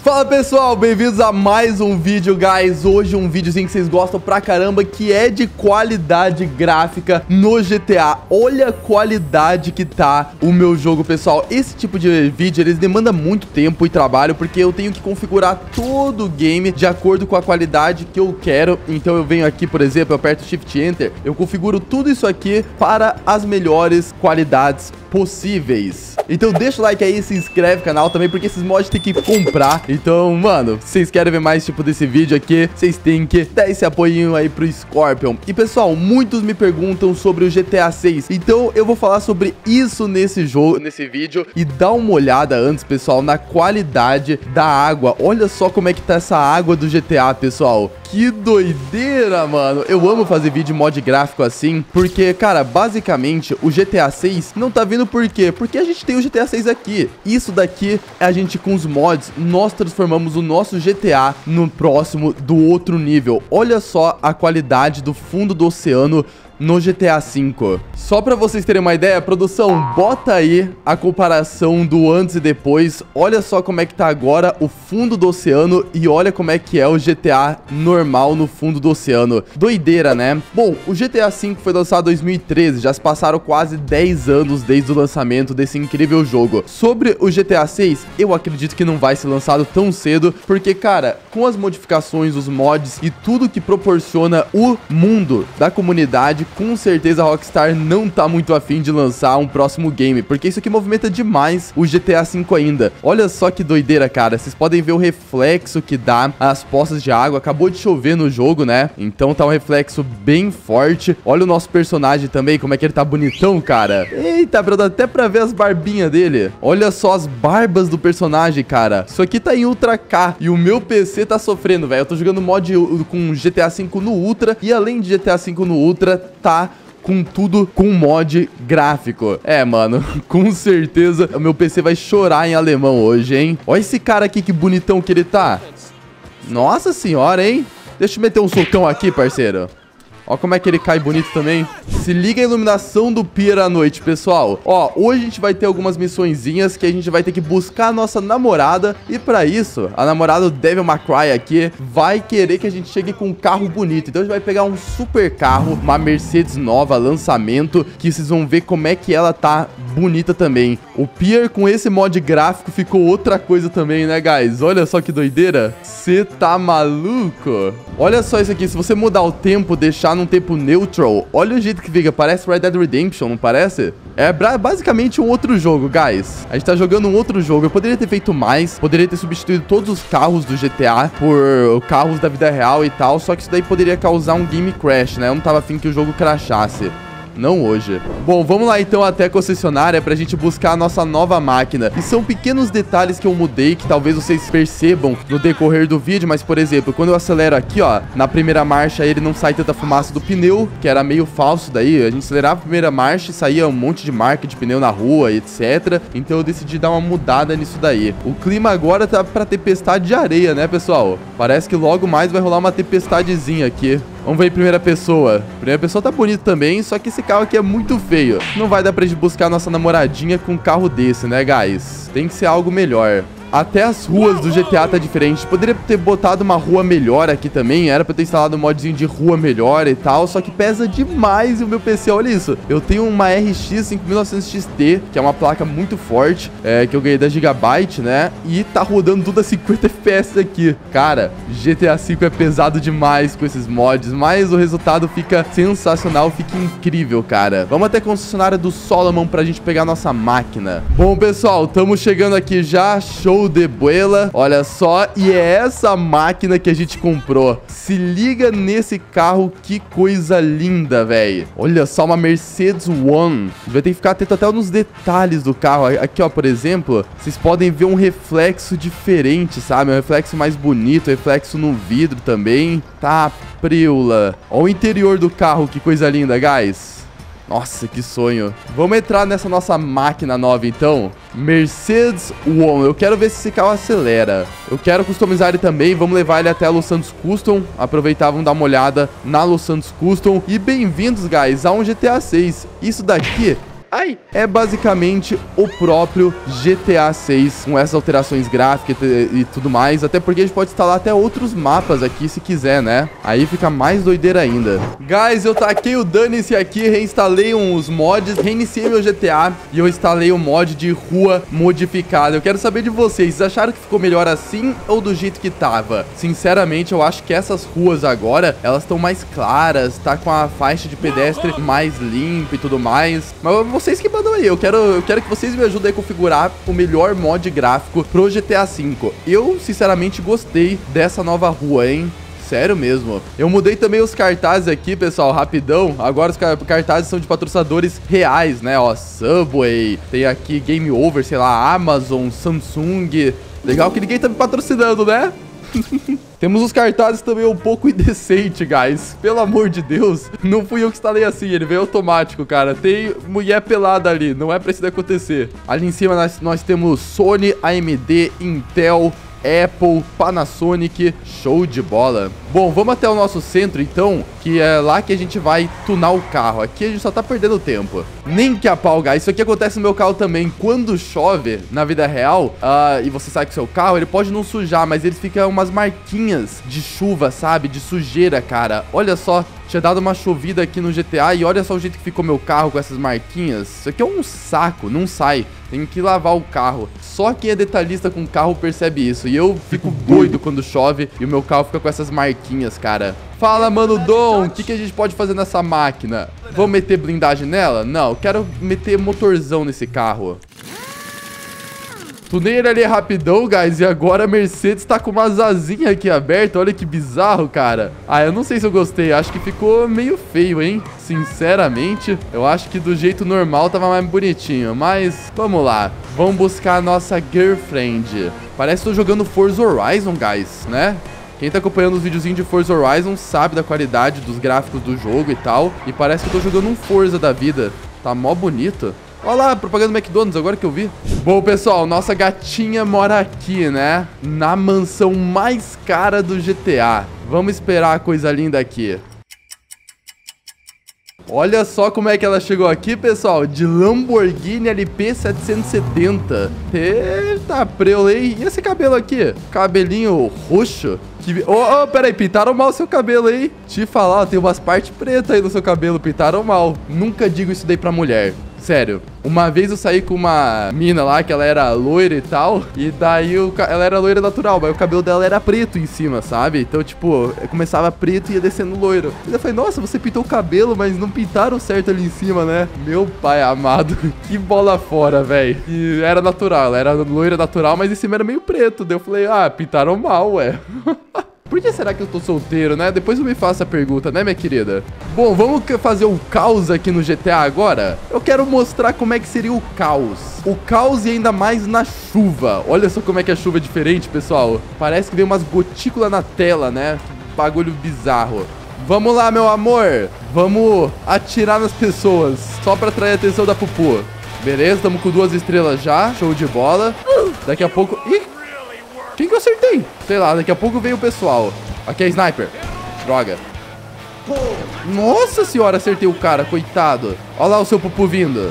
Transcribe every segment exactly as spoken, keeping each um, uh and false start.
Fala pessoal, bem-vindos a mais um vídeo, guys. Hoje um videozinho que vocês gostam pra caramba, que é de qualidade gráfica no G T A. Olha a qualidade que tá o meu jogo, pessoal. Esse tipo de vídeo, eles demandam muito tempo e trabalho, porque eu tenho que configurar todo o game de acordo com a qualidade que eu quero. Então eu venho aqui, por exemplo, eu aperto Shift Enter, eu configuro tudo isso aqui para as melhores qualidades possíveis. Então deixa o like aí, se inscreve no canal também, porque esses mods tem que comprar. Então, mano, se vocês querem ver mais tipo desse vídeo aqui, vocês têm que dar esse apoio aí pro Scorpion. E pessoal, muitos me perguntam sobre o G T A seis, então eu vou falar sobre isso nesse jogo, nesse vídeo. E dá uma olhada antes, pessoal, na qualidade da água. Olha só como é que tá essa água do G T A, pessoal. Que doideira, mano. Eu amo fazer vídeo mod gráfico assim, porque, cara, basicamente o G T A seis não tá vindo por quê? Porque a gente tem o G T A seis aqui. Isso daqui, a gente com os mods, nós transformamos o nosso G T A no próximo do outro nível. Olha só a qualidade do fundo do oceano no G T A cinco. Só pra vocês terem uma ideia, produção, bota aí a comparação do antes e depois. Olha só como é que tá agora o fundo do oceano e olha como é que é o G T A normal no fundo do oceano. Doideira, né? Bom, o G T A cinco foi lançado em dois mil e treze, já se passaram quase dez anos desde o lançamento desse incrível jogo. Sobre o G T A seis, eu acredito que não vai ser lançado tão cedo, porque, cara, com as modificações, os mods e tudo que proporciona o mundo da comunidade, com certeza a Rockstar não tá muito afim de lançar um próximo game, porque isso aqui movimenta demais o G T A cinco ainda. Olha só que doideira, cara. Vocês podem ver o reflexo que dá as poças de água. Acabou de chover no jogo, né? Então tá um reflexo bem forte. Olha o nosso personagem também, como é que ele tá bonitão, cara. Eita, bro, dá até pra ver as barbinhas dele. Olha só as barbas do personagem, cara. Isso aqui tá em Ultra K e o meu P C tá sofrendo, velho. Eu tô jogando mod com G T A cinco no Ultra e além de G T A cinco no Ultra, tá com tudo com mod gráfico. É, mano, com certeza o meu P C vai chorar em alemão hoje, hein? Olha esse cara aqui, que bonitão que ele tá. Nossa senhora, hein? Deixa eu meter um socão aqui, parceiro. Ó como é que ele cai bonito também. Se liga a iluminação do pier à noite, pessoal. Ó, hoje a gente vai ter algumas missõezinhas que a gente vai ter que buscar a nossa namorada. E pra isso, a namorada do Devil May Cry aqui vai querer que a gente chegue com um carro bonito. Então a gente vai pegar um super carro, uma Mercedes nova, lançamento, que vocês vão ver como é que ela tá bonita também. O pier com esse mod gráfico ficou outra coisa também, né, guys? Olha só que doideira. Cê tá maluco? Olha só isso aqui. Se você mudar o tempo, deixar num tempo neutral, olha o jeito que fica. Parece Red Dead Redemption, não parece? É basicamente um outro jogo, guys. A gente tá jogando um outro jogo. Eu poderia ter feito mais, poderia ter substituído todos os carros do G T A por carros da vida real e tal, só que isso daí poderia causar um game crash, né? Eu não tava afim que o jogo crashasse. Não hoje. Bom, vamos lá então até a concessionária pra gente buscar a nossa nova máquina. E são pequenos detalhes que eu mudei, que talvez vocês percebam no decorrer do vídeo. Mas, por exemplo, quando eu acelero aqui, ó, na primeira marcha ele não sai tanta fumaça do pneu, que era meio falso daí. A gente acelerava a primeira marcha e saía um monte de marca de pneu na rua, etcétera. Então eu decidi dar uma mudada nisso daí. O clima agora tá pra tempestade de areia, né, pessoal? Parece que logo mais vai rolar uma tempestadezinha aqui. Vamos ver em primeira pessoa. Primeira pessoa tá bonito também, só que esse carro aqui é muito feio. Não vai dar pra gente buscar a nossa namoradinha com um carro desse, né, guys? Tem que ser algo melhor. Até as ruas do G T A tá diferente. Poderia ter botado uma rua melhor aqui também. Era pra ter instalado um modzinho de rua melhor e tal. Só que pesa demais o meu P C. Olha isso. Eu tenho uma R X cinco mil e novecentos X T, que é uma placa muito forte, é, que eu ganhei da Gigabyte, né? E tá rodando tudo a cinquenta F P S aqui. Cara, G T A cinco é pesado demais com esses mods, mas o resultado fica sensacional, fica incrível, cara. Vamos até a concessionária do Solomon pra gente pegar a nossa máquina. Bom, pessoal, estamos chegando aqui já. Show de bola, olha só, e é essa máquina que a gente comprou. Se liga nesse carro, que coisa linda, velho. Olha só, uma Mercedes One. A gente vai ter que ficar atento até nos detalhes do carro. Aqui, ó, por exemplo, vocês podem ver um reflexo diferente, sabe? Um reflexo mais bonito, reflexo no vidro também. Tá, preula. Ó o interior do carro, que coisa linda, guys. Nossa, que sonho. Vamos entrar nessa nossa máquina nova, então. Mercedes One. Eu quero ver se esse carro acelera. Eu quero customizar ele também. Vamos levar ele até a Los Santos Custom. Aproveitar, vamos dar uma olhada na Los Santos Custom. E bem-vindos, guys, a um G T A seis. Isso daqui Ai! É basicamente o próprio G T A seis, com essas alterações gráficas e, e tudo mais. Até porque a gente pode instalar até outros mapas aqui, se quiser, né? Aí fica mais doideira ainda. Guys, eu taquei o dane-se aqui, reinstalei uns mods, reiniciei meu G T A e eu instalei o mod de rua modificada. Eu quero saber de vocês, vocês acharam que ficou melhor assim ou do jeito que tava? Sinceramente, eu acho que essas ruas agora, elas estão mais claras, tá com a faixa de pedestre mais limpa e tudo mais. Mas vocês que mandam aí, eu quero, eu quero que vocês me ajudem a configurar o melhor mod gráfico pro G T A cinco. Eu, sinceramente, gostei dessa nova rua, hein? Sério mesmo. Eu mudei também os cartazes aqui, pessoal, rapidão. Agora os cartazes são de patrocinadores reais, né? Ó, Subway, tem aqui Game Over, sei lá, Amazon, Samsung. Legal que ninguém tá me patrocinando, né? Temos os cartazes também um pouco indecente, guys. Pelo amor de Deus. Não fui eu que instalei assim, ele veio automático, cara. Tem mulher pelada ali, não é pra isso acontecer. Ali em cima nós, nós temos Sony, A M D, Intel, Apple, Panasonic, show de bola. Bom, vamos até o nosso centro então, que é lá que a gente vai tunar o carro. Aqui a gente só tá perdendo tempo. Nem que a pau, guys. Isso aqui acontece no meu carro também. Quando chove, na vida real, uh, e você sai com o seu carro, ele pode não sujar, mas ele fica umas marquinhas de chuva, sabe? De sujeira, cara. Olha só, tinha dado uma chovida aqui no G T A e olha só o jeito que ficou meu carro com essas marquinhas. Isso aqui é um saco, não sai. Tem que lavar o carro. Só quem é detalhista com carro percebe isso. E eu fico doido quando chove e o meu carro fica com essas marquinhas, cara. Fala, mano Dom, o que, que a gente pode fazer nessa máquina? Vamos meter blindagem nela? Não, quero meter motorzão nesse carro. Tunei ele ali rapidão, guys, e agora a Mercedes tá com umas asinhas aqui abertas. Olha que bizarro, cara. Ah, eu não sei se eu gostei. Acho que ficou meio feio, hein? Sinceramente, eu acho que do jeito normal tava mais bonitinho. Mas, vamos lá. Vamos buscar a nossa girlfriend. Parece que tô jogando Forza Horizon, guys, né? Quem tá acompanhando os videozinhos de Forza Horizon sabe da qualidade dos gráficos do jogo e tal. E parece que eu tô jogando um Forza da vida. Tá mó bonito. Olha lá, propaganda do McDonald's, agora que eu vi. Bom, pessoal, nossa gatinha mora aqui, né? Na mansão mais cara do G T A. Vamos esperar a coisa linda aqui. Olha só como é que ela chegou aqui, pessoal. De Lamborghini L P setecentos e setenta. Eita, preulei. E esse cabelo aqui? Cabelinho roxo. Que... Oh, oh, peraí, pintaram mal o seu cabelo aí. Te falar, ó, tem umas partes pretas aí no seu cabelo. Pintaram mal. Nunca digo isso daí pra mulher. Sério, uma vez eu saí com uma mina lá, que ela era loira e tal, e daí o, ela era loira natural, mas o cabelo dela era preto em cima, sabe? Então, tipo, começava preto e ia descendo loiro. E eu falei, nossa, você pintou o cabelo, mas não pintaram certo ali em cima, né? Meu pai amado, que bola fora, velho. E era natural, ela era loira natural, mas em cima era meio preto. Daí eu falei, ah, pintaram mal, ué. Por que será que eu tô solteiro, né? Depois eu me faço a pergunta, né, minha querida? Bom, vamos fazer um caos aqui no G T A agora? Eu quero mostrar como é que seria o caos. O caos e ainda mais na chuva. Olha só como é que a chuva é diferente, pessoal. Parece que vem umas gotículas na tela, né? Que bagulho bizarro. Vamos lá, meu amor. Vamos atirar nas pessoas. Só pra atrair a atenção da Pupu. Beleza, estamos com duas estrelas já. Show de bola. Daqui a pouco... Ih! Quem que eu acertei? Sei lá, daqui a pouco veio o pessoal. Aqui é sniper. Droga. Nossa senhora, acertei o cara, coitado. Olha lá o seu Pupu vindo.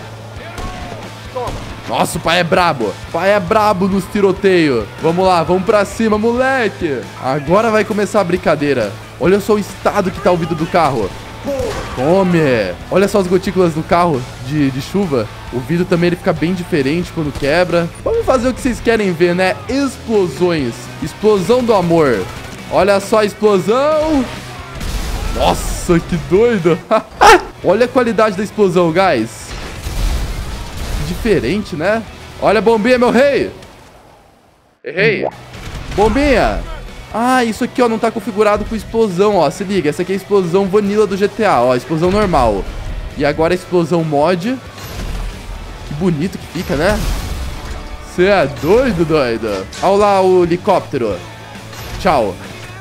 Nossa, o pai é brabo. O pai é brabo nos tiroteios. Vamos lá, vamos pra cima, moleque. Agora vai começar a brincadeira. Olha só o estado que tá o vidro do carro. Tome. Olha só as gotículas do carro de, de chuva. O vidro também ele fica bem diferente quando quebra. Vamos fazer o que vocês querem ver, né? Explosões. Explosão do amor. Olha só a explosão. Nossa, que doido. Olha a qualidade da explosão, guys. Diferente, né? Olha a bombinha, meu rei. Errei. Bombinha. Ah, isso aqui, ó, não tá configurado com explosão, ó. Se liga, essa aqui é a explosão vanilla do G T A, ó. Explosão normal. E agora a explosão mod. Que bonito que fica, né? Você é doido, doido. Olha lá o helicóptero. Tchau.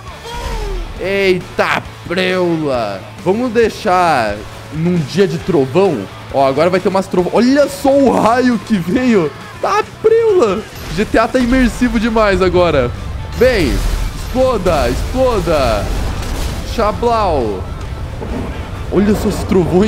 Eita, preula. Vamos deixar num dia de trovão. Ó, agora vai ter umas trovões. Olha só o raio que veio. Tá, preula. G T A tá imersivo demais agora. Vem. Exploda, exploda. Chablau. Olha só os trovões.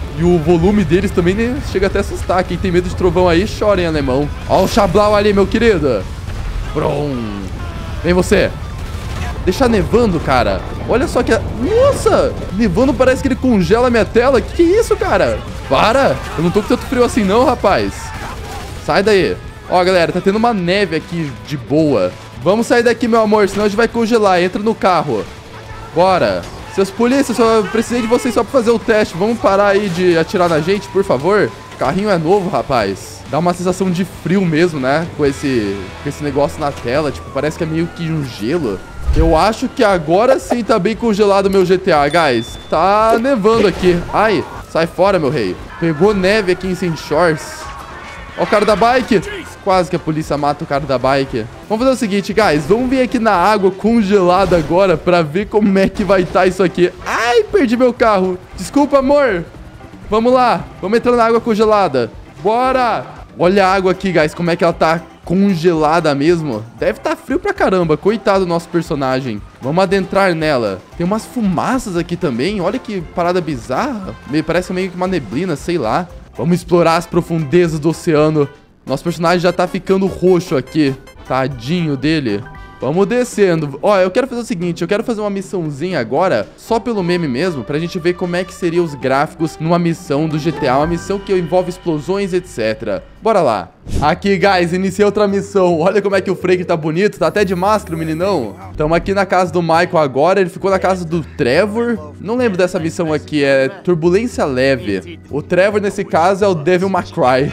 E o volume deles também, né, chega até a assustar. Quem tem medo de trovão aí, chora em alemão. Ó o Xablau ali, meu querido. Brum. Vem você. Deixa nevando, cara. Olha só que... Nossa! Nevando parece que ele congela a minha tela. Que que é isso, cara? Para! Eu não tô com tanto frio assim não, rapaz. Sai daí. Ó, galera, tá tendo uma neve aqui de boa. Vamos sair daqui, meu amor, senão a gente vai congelar. Entra no carro. Bora. Seus polícias, só precisei de vocês só pra fazer o teste. Vamos parar aí de atirar na gente, por favor? O carrinho é novo, rapaz. Dá uma sensação de frio mesmo, né? Com esse, com esse negócio na tela. Tipo, parece que é meio que um gelo. Eu acho que agora sim tá bem congelado o meu G T A, guys. Tá nevando aqui. Ai, sai fora, meu rei. Pegou neve aqui em Saint Shores. Ó o cara da bike. Quase que a polícia mata o cara da bike. Vamos fazer o seguinte, guys. Vamos vir aqui na água congelada agora pra ver como é que vai estar isso aqui. Ai, perdi meu carro. Desculpa, amor. Vamos lá. Vamos entrar na água congelada. Bora. Olha a água aqui, guys. Como é que ela tá congelada mesmo. Deve estar frio pra caramba. Coitado do nosso personagem. Vamos adentrar nela. Tem umas fumaças aqui também. Olha que parada bizarra. Parece meio que uma neblina, sei lá. Vamos explorar as profundezas do oceano. Nosso personagem já tá ficando roxo aqui. Tadinho dele. Vamos descendo. Ó, eu quero fazer o seguinte. Eu quero fazer uma missãozinha agora. Só pelo meme mesmo. Pra gente ver como é que seriam os gráficos numa missão do G T A. Uma missão que envolve explosões, etcétera. Bora lá. Aqui, guys. Iniciei outra missão. Olha como é que o Frank tá bonito. Tá até de máscara, o meninão. Estamos aqui na casa do Michael agora. Ele ficou na casa do Trevor. Não lembro dessa missão aqui. É turbulência leve. O Trevor, nesse caso, é o Devil May Cry.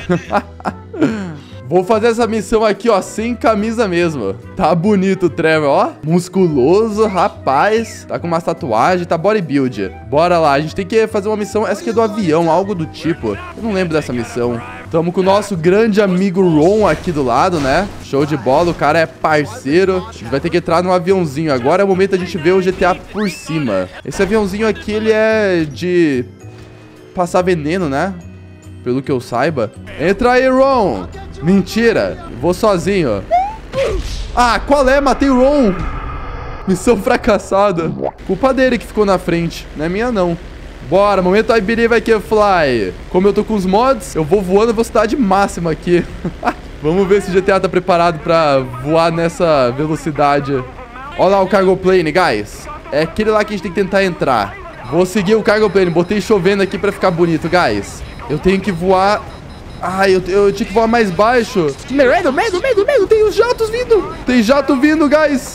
Vou fazer essa missão aqui, ó, sem camisa mesmo. Tá bonito o Trevor, ó. Musculoso, rapaz. Tá com uma tatuagem, tá bodybuild. Bora lá, a gente tem que fazer uma missão. Essa aqui é do avião, algo do tipo. Eu não lembro dessa missão. Tamo com o nosso grande amigo Ron aqui do lado, né? Show de bola, o cara é parceiro. A gente vai ter que entrar num aviãozinho. Agora é o momento da gente ver o G T A por cima. Esse aviãozinho aqui, ele é de passar veneno, né? Pelo que eu saiba. Entra aí, Ron. Mentira, vou sozinho. Ah, qual é? Matei o Ron. Missão fracassada. Culpa dele que ficou na frente. Não é minha, não. Bora, momento I believe I can fly. Como eu tô com os mods, eu vou voando a velocidade máxima aqui. Vamos ver se o G T A tá preparado pra voar nessa velocidade. Olha lá o cargo plane, guys. É aquele lá que a gente tem que tentar entrar. Vou seguir o cargo plane. Botei chovendo aqui pra ficar bonito, guys. Eu tenho que voar... Ai, eu, eu tinha que voar mais baixo. Medo, medo, medo, medo. Tem os jatos vindo. Tem jato vindo, guys.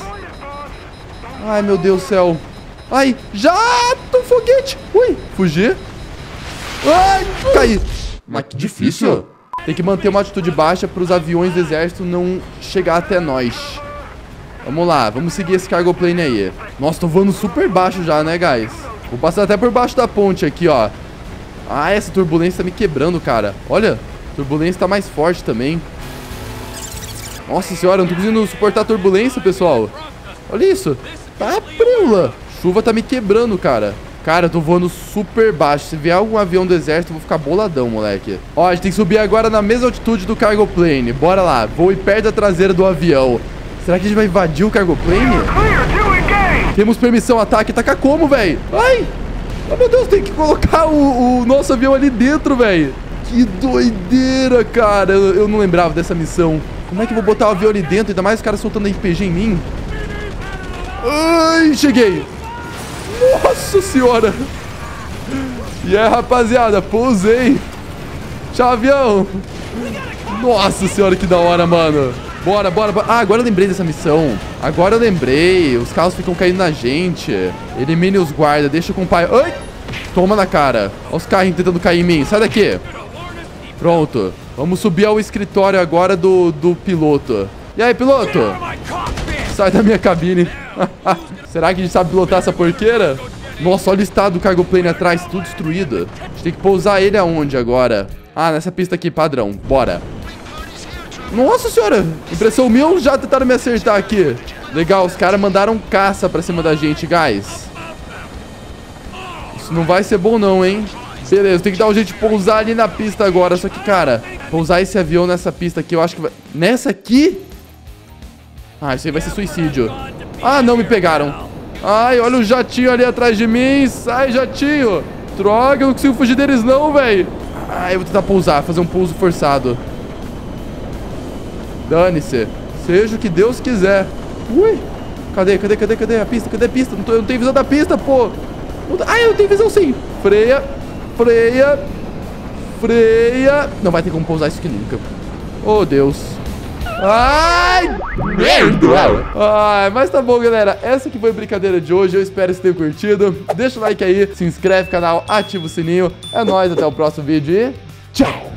Ai, meu Deus do céu. Ai, jato, foguete. Ui, fugir. Ai, caí. Mas que difícil. Tem que manter uma atitude baixa para os aviões do exército não chegar até nós. Vamos lá, vamos seguir esse cargo plane aí. Nossa, tô voando super baixo já, né, guys? Vou passar até por baixo da ponte aqui, ó. Ah, essa turbulência tá me quebrando, cara. Olha, a turbulência tá mais forte também. Nossa senhora, eu não tô conseguindo suportar a turbulência, pessoal. Olha isso. Tá preula. Chuva tá me quebrando, cara. Cara, eu tô voando super baixo. Se vier algum avião do exército, eu vou ficar boladão, moleque. Ó, a gente tem que subir agora na mesma altitude do cargo plane. Bora lá. Vou ir perto da traseira do avião. Será que a gente vai invadir o cargo plane? Temos permissão, ataque. Taca como, velho? Ai! Oh, meu Deus, tem que colocar o, o nosso avião ali dentro, velho. Que doideira, cara. Eu, eu não lembrava dessa missão. Como é que eu vou botar o avião ali dentro? Ainda mais os caras soltando R P G em mim. Ai, cheguei. Nossa senhora. E aí, rapaziada, pousei. Tchau, avião. Nossa senhora, que da hora, mano. Bora, bora, bora. Ah, agora eu lembrei dessa missão. Agora eu lembrei. Os carros ficam caindo na gente. Elimine os guardas. Deixa com o pai. Ai! Toma na cara. Olha os carros tentando cair em mim. Sai daqui. Pronto. Vamos subir ao escritório agora do, do piloto. E aí, piloto? Sai da minha cabine. Será que a gente sabe pilotar essa porqueira? Nossa, olha o estado do cargo plane atrás. Tudo destruído. A gente tem que pousar ele aonde agora? Ah, nessa pista aqui, padrão. Bora. Nossa senhora, impressão minha ou já tentaram me acertar aqui? Legal, os caras mandaram caça pra cima da gente, guys. Isso não vai ser bom não, hein? Beleza, tem que dar um jeito de pousar ali na pista agora. Só que, cara, pousar esse avião nessa pista aqui, eu acho que vai... Nessa aqui? Ah, isso aí vai ser suicídio. Ah, não, me pegaram. Ai, olha o jatinho ali atrás de mim. Sai, jatinho. Droga, eu não consigo fugir deles não, velho. Ah, eu vou tentar pousar, fazer um pouso forçado. Dane-se. Seja o que Deus quiser. Ui. Cadê, cadê, cadê, cadê a pista? Cadê a pista? Não tô, eu não tenho visão da pista, pô. Ah, eu tenho visão sim. Freia, freia, freia. Não vai ter como pousar isso aqui nunca. Oh, Deus. Ai, merda. Ai, mas tá bom, galera. Essa aqui foi a brincadeira de hoje. Eu espero que vocês tenham curtido. Deixa o like aí, se inscreve no canal, ativa o sininho. É nóis, até o próximo vídeo e tchau.